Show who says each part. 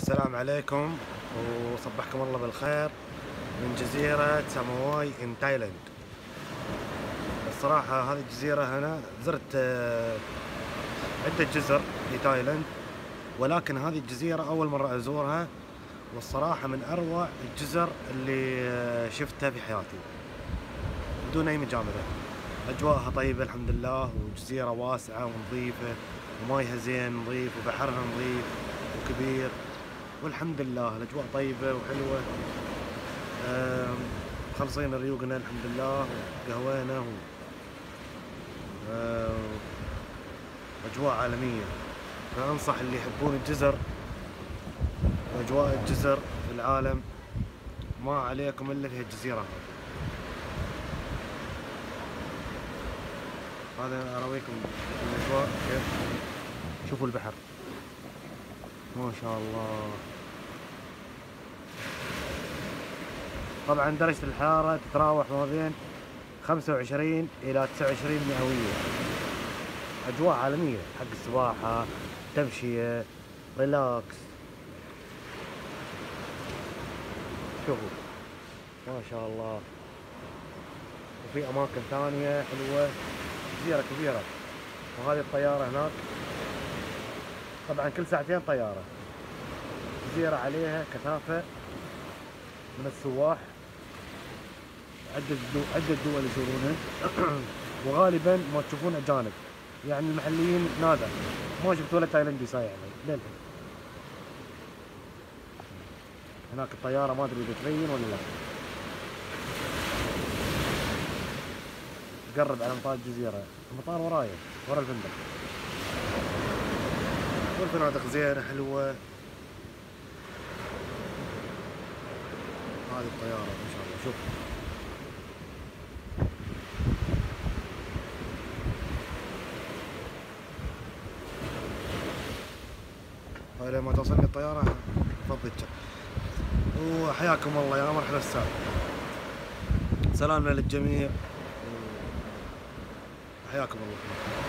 Speaker 1: السلام عليكم وصبحكم الله بالخير من جزيرة سامواي in تايلاند. الصراحة هذه الجزيرة أنا زرت عدة جزر في تايلاند، ولكن هذه الجزيرة أول مرة أزورها، والصراحة من أروع الجزر اللي شفتها في حياتي بدون أي مجاملة. أجواءها طيبة الحمد لله، وجزيرة واسعة ونظيفة ومايها زين نظيف وبحرها نظيف وكبير، والحمد لله الأجواء طيبة وحلوة. مخلصين ريوقنا الحمد لله وقهوينا أجواء عالمية. فأنصح اللي يحبون الجزر وأجواء الجزر في العالم ما عليكم إلا في الجزيرة هذا. أراويكم الأجواء كيف. شوفوا البحر ما شاء الله. طبعا درجة الحرارة تتراوح ما بين 25 إلى 29 مئوية. أجواء عالمية حق السباحة، تمشية، ريلاكس. شوفوا ما شاء الله. وفي أماكن ثانية حلوة، جزيرة كبيرة. وهذه الطيارة هناك طبعا كل ساعتين طيارة. جزيرة عليها كثافة من السواح، عدة دول يزورونها وغالبا ما تشوفون أجانب، يعني المحليين نادر. ما شفت ولا تايلندي سايح للحين. هناك الطيارة ما أدري إذا تبين ولا لا. تقرب على مطار الجزيرة، المطار وراي ورا الفندق، والفنادق زينة حلوة. هذه الطيارة ما شاء الله. شوف هاي لما توصلني الطيارة فضي الشط. وحياكم الله يا مرحبا السادة، سلامنا للجميع، حياكم الله.